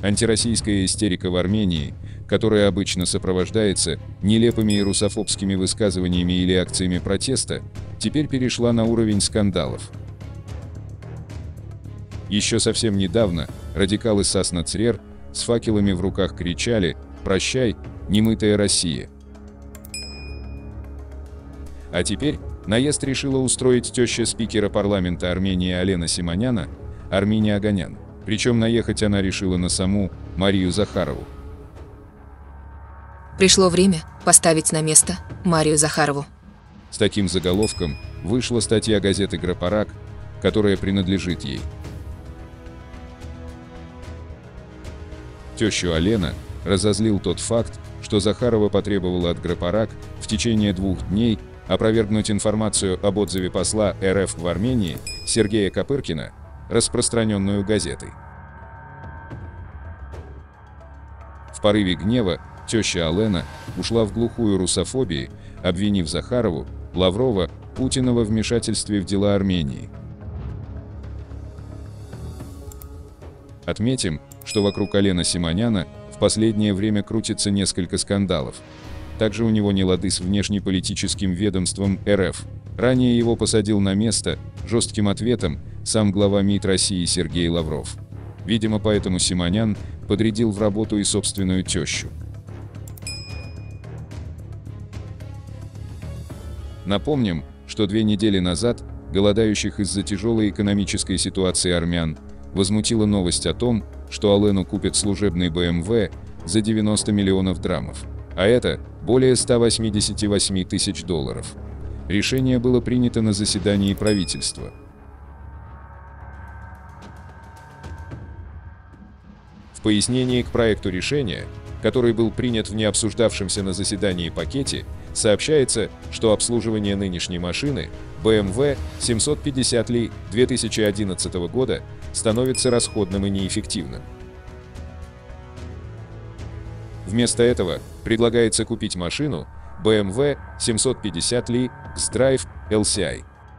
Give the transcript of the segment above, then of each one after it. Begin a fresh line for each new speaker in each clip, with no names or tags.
Антироссийская истерика в Армении, которая обычно сопровождается нелепыми и русофобскими высказываниями или акциями протеста, теперь перешла на уровень скандалов. Еще совсем недавно радикалы Сас-Нацрер с факелами в руках кричали «Прощай, немытая Россия!». А теперь наезд решила устроить теща спикера парламента Армении Алена Симоняна, Армине Оганян. Причем наехать она решила на саму Марию Захарову.
Пришло время поставить на место Марию Захарову.
С таким заголовком вышла статья газеты «Грапарак», которая принадлежит ей. Тещу Алена разозлил тот факт, что Захарова потребовала от «Грапарак» в течение 2 дней опровергнуть информацию об отзыве посла РФ в Армении Сергея Копыркина, распространенную газетой. В порыве гнева теща Алена ушла в глухую русофобию, обвинив Захарову, Лаврова, Путина во вмешательстве в дела Армении. Отметим, что вокруг Алена Симоняна в последнее время крутится несколько скандалов. Также у него нелады с внешнеполитическим ведомством РФ. Ранее его посадил на место жестким ответом сам глава МИД России Сергей Лавров. Видимо, поэтому Симонян подрядил в работу и собственную тещу. Напомним, что 2 недели назад голодающих из-за тяжелой экономической ситуации армян возмутила новость о том, что Алену купят служебный БМВ за 90 миллионов драмов, а это более 188 тысяч долларов. Решение было принято на заседании правительства. В пояснении к проекту решения, который был принят в необсуждавшемся на заседании пакете, сообщается, что обслуживание нынешней машины BMW 750 Li 2011 года становится расходным и неэффективным. Вместо этого предлагается купить машину BMW 750 Li X-Drive LCI.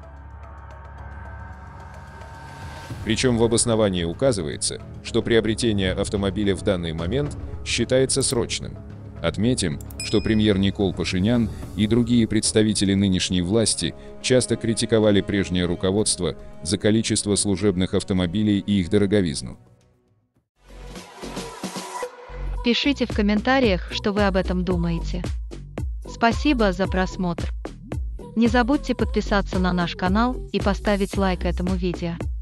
Причем в обосновании указывается, что приобретение автомобиля в данный момент считается срочным. Отметим, что премьер Никол Пашинян и другие представители нынешней власти часто критиковали прежнее руководство за количество служебных автомобилей и их дороговизну.
Пишите в комментариях, что вы об этом думаете. Спасибо за просмотр. Не забудьте подписаться на наш канал и поставить лайк этому видео.